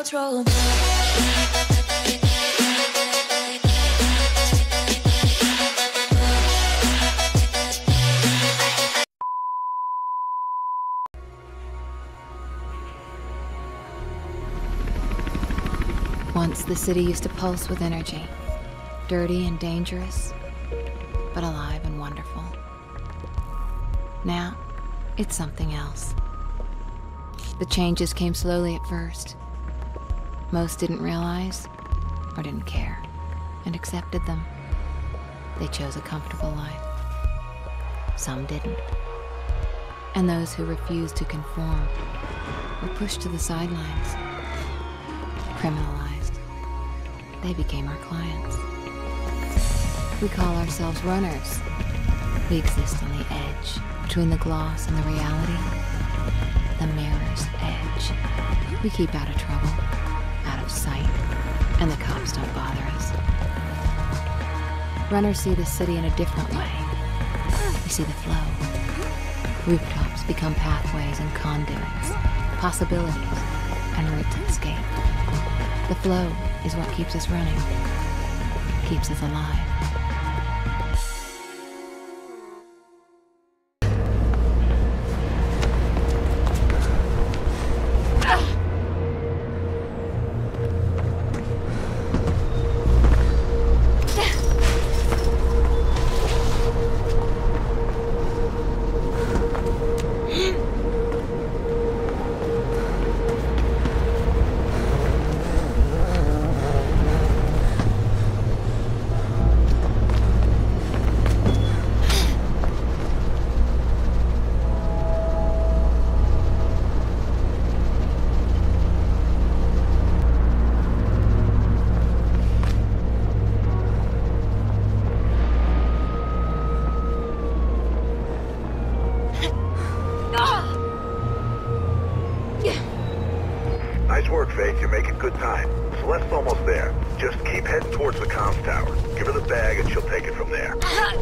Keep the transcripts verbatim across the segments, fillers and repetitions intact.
control. Once the city used to pulse with energy, dirty and dangerous, but alive and wonderful. Now, it's something else. The changes came slowly at first. Most didn't realize, or didn't care, and accepted them. They chose a comfortable life. Some didn't. And those who refused to conform were pushed to the sidelines, criminalized. They became our clients. We call ourselves runners. We exist on the edge, between the gloss and the reality. The mirror's edge. We keep out of trouble, out of sight, and the cops don't bother us. Runners see the city in a different way. We see the flow. Rooftops become pathways and conduits, possibilities, and routes to escape. The flow is what keeps us running, keeps us alive. Nice work, Faith. You're making good time. Celeste's almost there. Just keep heading towards the comms tower. Give her the bag and she'll take it from there.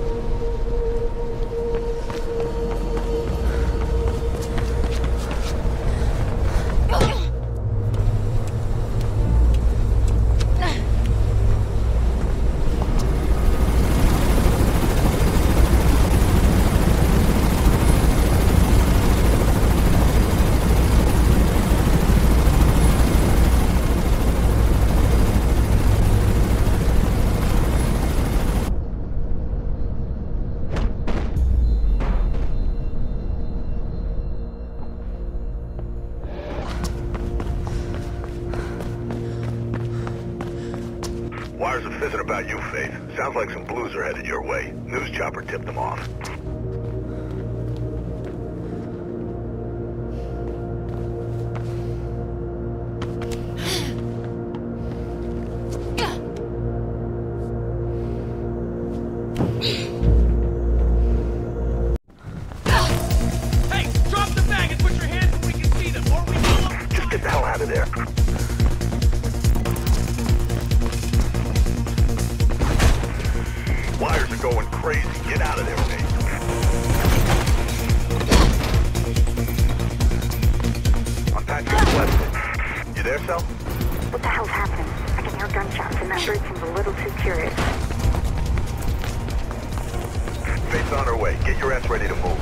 Wires are fizzing about you, Faith. Sounds like some blues are headed your way. News chopper tipped them off. Hey, drop the bag and put your hands where we can see them, or we will... Just get the hell out of there. Wires are going crazy. Get out of there, Nate. I'm patching up Celeste. You there, Cel? What the hell's happened? I can hear gunshots and that bird seems a little too curious. Faith's on her way. Get your ass ready to move.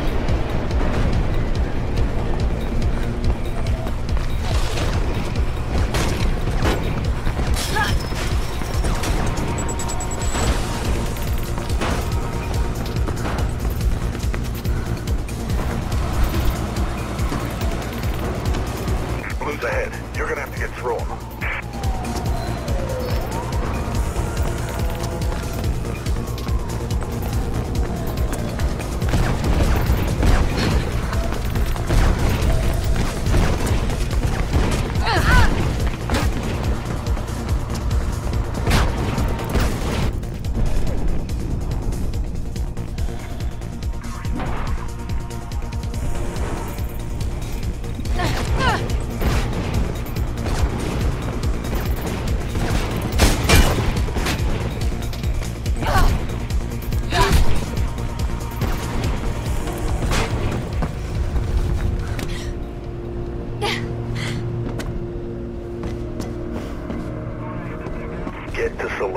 Blue's ahead. You're gonna have to get through them.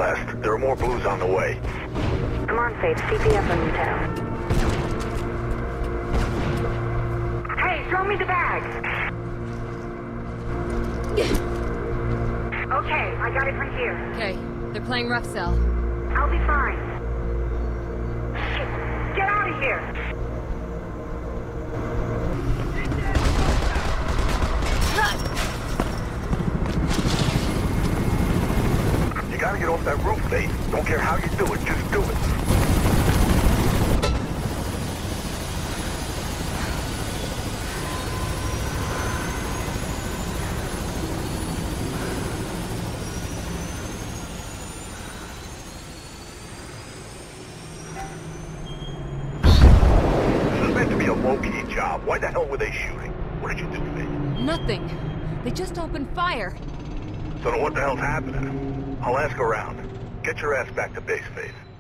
West. There are more blues on the way. I'm on, Faith. C P F on Newtown. Hey, throw me the bags! Okay, I got it from here. Okay, they're playing rough cell. I'll be fine. Shit, get out of here! You gotta get off that roof, Faith. Don't care how you do it, just do it. This is meant to be a low-key job. Why the hell were they shooting? What did you do, Faith? Nothing. They just opened fire. Don't know what the hell's happening. I'll ask around. Get your ass back to base, Faith.